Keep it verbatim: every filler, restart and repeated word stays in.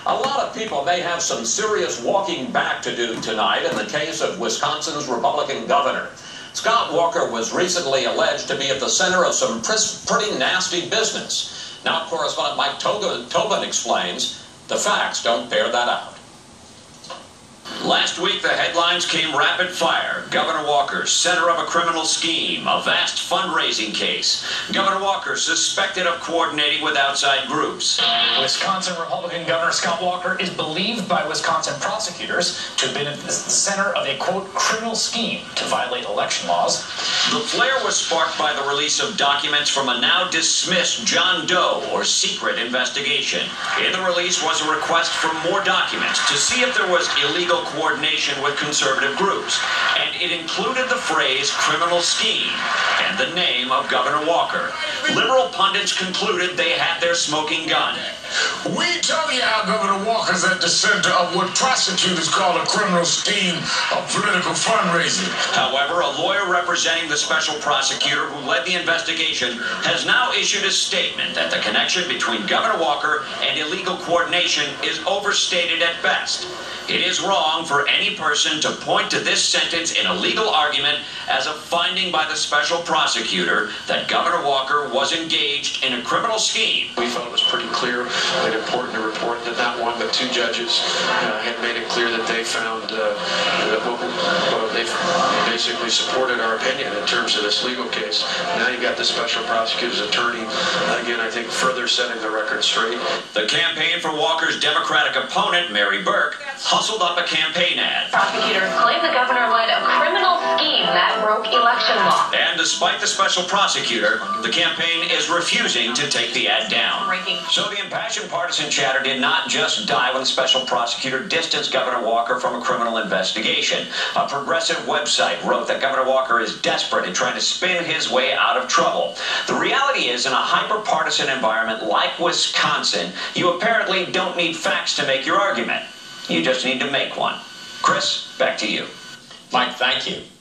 A lot of people may have some serious walking back to do tonight in the case of Wisconsin's Republican governor. Scott Walker was recently alleged to be at the center of some pretty nasty business. Now correspondent Mike Tobin explains the facts don't bear that out. Last week, the headlines came rapid fire. Governor Walker, center of a criminal scheme, a vast fundraising case. Governor Walker suspected of coordinating with outside groups. Wisconsin Republican Governor Scott Walker is believed by Wisconsin prosecutors to have been at the center of a, quote, criminal scheme to violate election laws. The flare was sparked by the release of documents from a now dismissed John Doe, or secret investigation. In the release was a request for more documents to see if there was illegal coordination with conservative groups, and it included the phrase criminal scheme and the name of Governor Walker. Liberal pundits concluded they had their smoking gun. We tell you how Governor Walker's at the center of what prosecutors call a criminal scheme of political fundraising. However, a lawyer representing the special prosecutor who led the investigation has now issued a statement that the connection between Governor Walker and illegal coordination is overstated at best. It is wrong for any person to point to this sentence in a legal argument as a finding by the special prosecutor that Governor Walker was engaged in a criminal scheme. We felt it was pretty clear and important to report that not one but two judges uh, had made it clear that they found uh, that what, well, they basically supported our opinion in terms of this legal case. Now you've got the special prosecutor's attorney, again, I think further setting the record straight. The campaign for Walker's Democratic opponent, Mary Burke, hustled up a campaign ad. Prosecutors claim the governor led a criminal scheme that broke election law. And despite the special prosecutor, the campaign is refusing to take the ad down. So the impassioned partisan chatter did not just die when the special prosecutor distanced Governor Walker from a criminal investigation. A progressive website wrote that Governor Walker is desperate and trying to spin his way out of trouble. The reality is, in a hyper-partisan environment like Wisconsin, you apparently don't need facts to make your argument. You just need to make one. Chris, back to you. Mike, thank you.